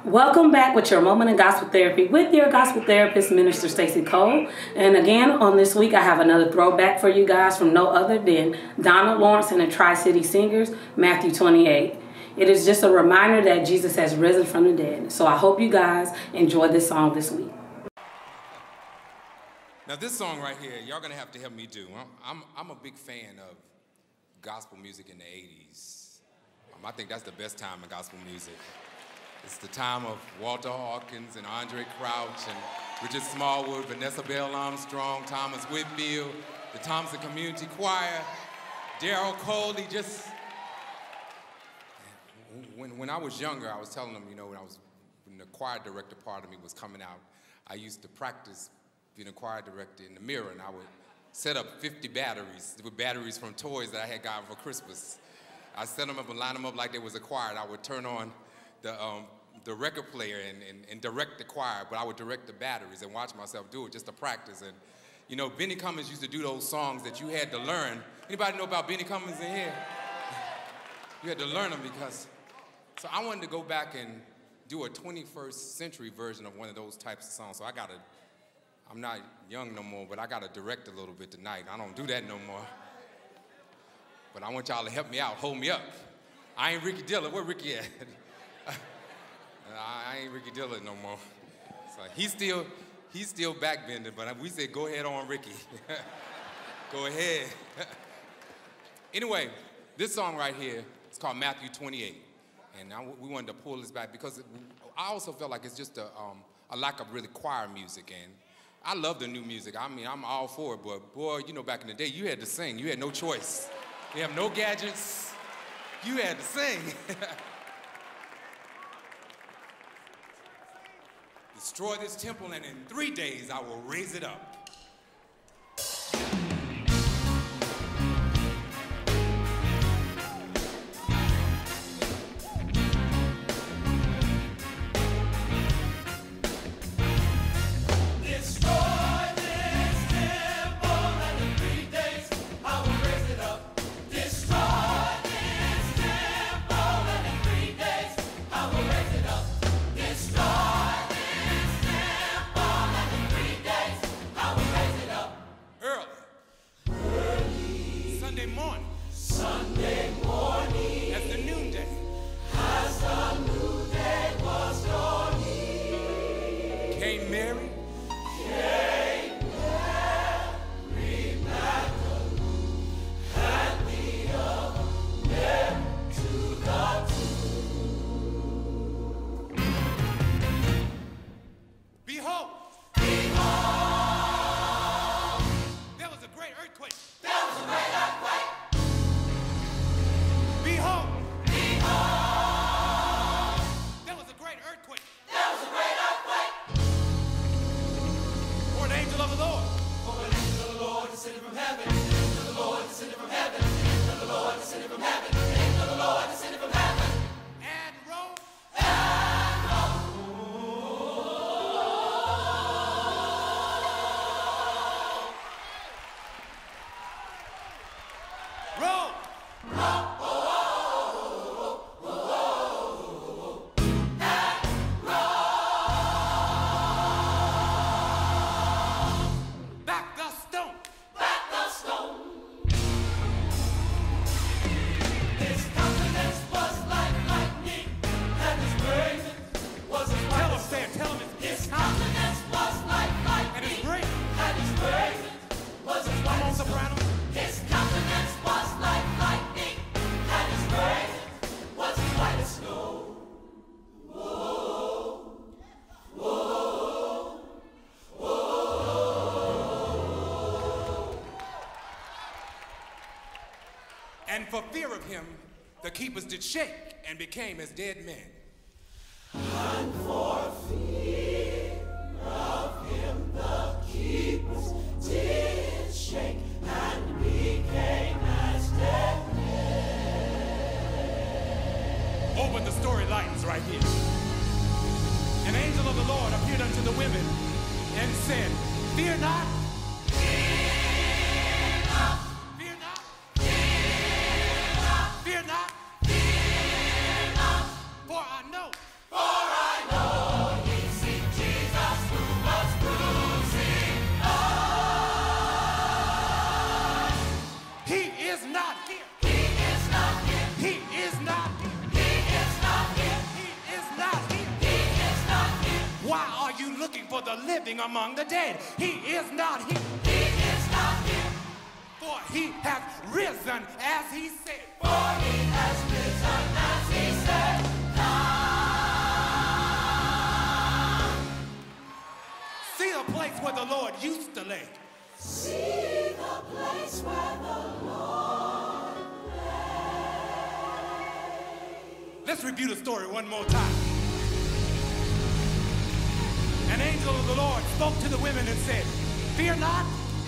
Welcome back with your moment in gospel therapy with your gospel therapist, Minister Stacy Cole. And again, on this week, I have another throwback for you guys from no other than Donald Lawrence and the Tri-City Singers, Matthew 28. It is just a reminder that Jesus has risen from the dead. So I hope you guys enjoy this song this week. Now this song right here, y'all gonna have to help me do. I'm a big fan of gospel music in the 80s. I think that's the best time in gospel music. It's the time of Walter Hawkins and Andre Crouch and Richard Smallwood, Vanessa Bell Armstrong, Thomas Whitfield, the Thompson Community Choir, Darrell Coley. Just when I was younger, I was telling them, when the choir director part of me was coming out, I used to practice being a choir director in the mirror, and I would set up 50 batteries with batteries from toys that I had gotten for Christmas. I set them up and line them up like there was a choir, and I would turn on the record player and direct the choir, but I would direct the batteries and watch myself do it just to practice. And Benny Cummins used to do those songs that you had to learn. Anybody know about Benny Cummins in here? You had to learn them so I wanted to go back and do a 21st century version of one of those types of songs. So I'm not young no more, but I gotta direct a little bit tonight. I don't do that no more. But I want y'all to help me out, hold me up. I ain't Ricky Dillard, where Ricky at? I ain't Ricky Dillard no more. So he's still backbending, but we said, go ahead on, Ricky. Go ahead. Anyway, this song right here is called Matthew 28. And we wanted to pull this back because I also felt like it's just a lack of really choir music. And I love the new music. I mean, I'm all for it, but boy, back in the day, you had to sing. You had no choice. You have no gadgets. You had to sing. Destroy this temple, and in 3 days I will raise it up. Sunday morning, as the noonday was dawning, came Mary Magdalene, and the other to the tomb. Behold, there was a great earthquake. Behold, there was a great earthquake. For an angel of the Lord. For an angel of the Lord descended from heaven. Angel of the Lord descended from heaven. Angel of the Lord descended from heaven. Angel of the Lord descended from heaven. And rose. And for fear of him, the keepers did shake and became as dead men. And for fear of him, the keepers did shake and became as dead men. Open the story lightens right here. An angel of the Lord appeared unto the women and said, fear not. Fear not. For I know living among the dead. He is not here. He is not here. For he has risen as he said. For he has risen as he said. Come. See the place where the Lord used to lay. See the place where the Lord lay. Let's review the story one more time. An angel of the Lord spoke to the women and said, "Fear not.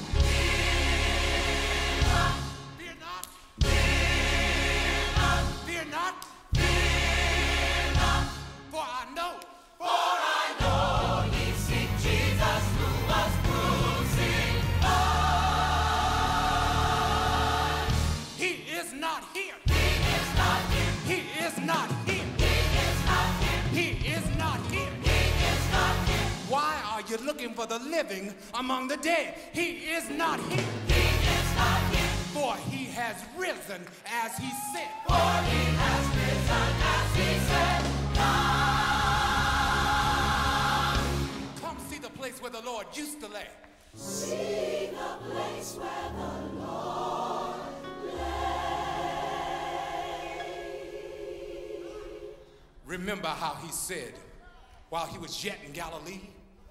Fear not. Fear not. Fear not. Fear not. Fear not. For I know. For I know ye seek Jesus who was crucified. He is not here. He is not here. He is not here. He is not here. He is not here. He is not here. Why are you looking for the living among the dead? He is not here. He is not here. For he has risen as he said. For he has risen as he said. Come. Come see the place where the Lord used to lay. See the place where the Lord lay. Remember how he said while he was yet in Galilee?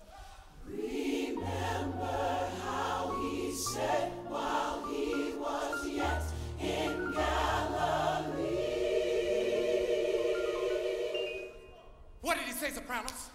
Remember how he said while he was yet in Galilee. What did he say, Sopranos?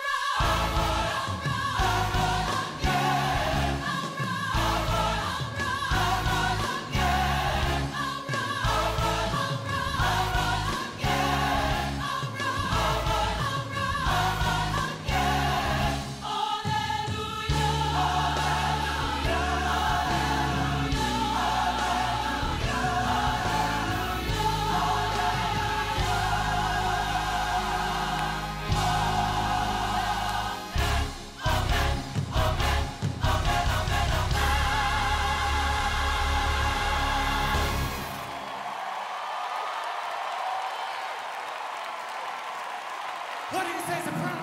What did he say, Sopranos?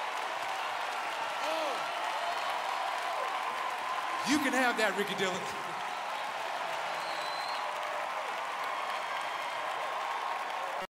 You can have that, Ricky Dillon.